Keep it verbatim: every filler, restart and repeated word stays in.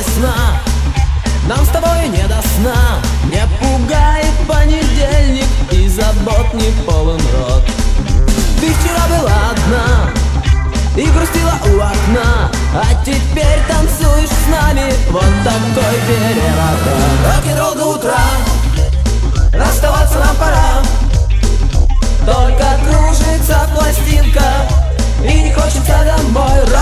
весна, нам с тобой не до сна. Не пугает понедельник и забот не полон рот. Ты вчера была одна и грустила у окна, а теперь танцуешь с нами, вот такой переворот. Рок-н-ролл до утра, расставаться нам пора. Только кружится пластинка и не хочется домой.